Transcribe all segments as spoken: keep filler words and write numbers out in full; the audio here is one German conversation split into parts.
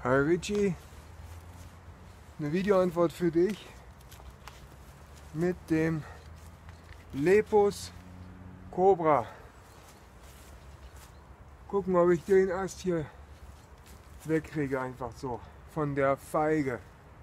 Hi Richie, eine Videoantwort für dich mit dem Lepus Cobra. Gucken, ob ich den Ast hier wegkriege, einfach so von der Feige.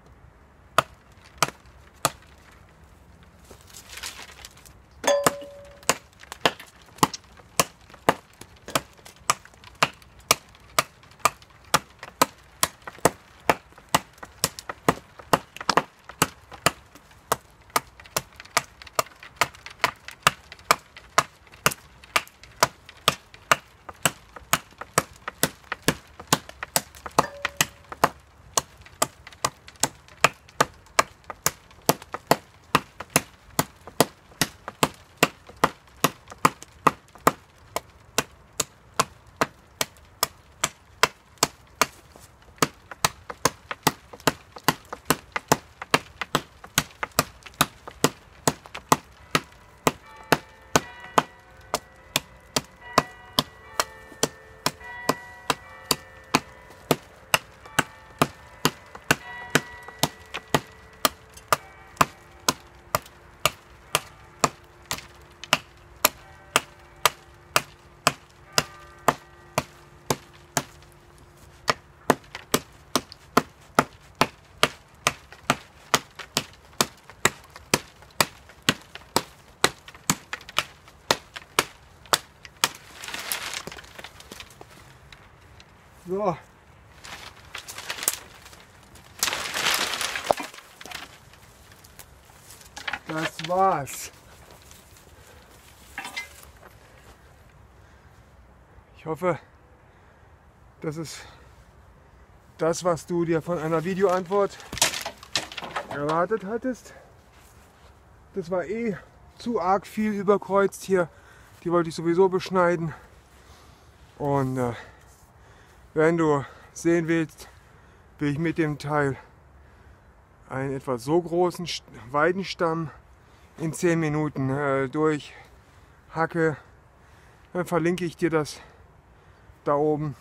So. Das war's. Ich hoffe, das ist das, was du dir von einer Videoantwort erwartet hattest. Das war eh zu arg viel überkreuzt hier. Die wollte ich sowieso beschneiden. Und äh, wenn du sehen willst, wie ich mit dem Teil einen etwa so großen Weidenstamm in zehn Minuten äh, durchhacke, dann verlinke ich dir das da oben.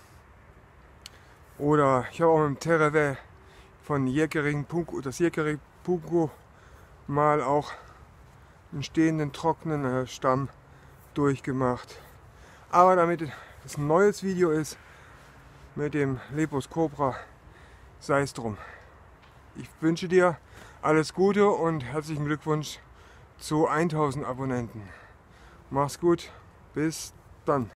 Oder ich habe auch mit dem Tereve von Jäckering Punko, das Jäckering Punko mal auch einen stehenden trockenen äh, Stamm durchgemacht. Aber damit es ein neues Video ist, mit dem Lepus Cobra, sei es drum. Ich wünsche dir alles Gute und herzlichen Glückwunsch zu tausend Abonnenten. Mach's gut, bis dann.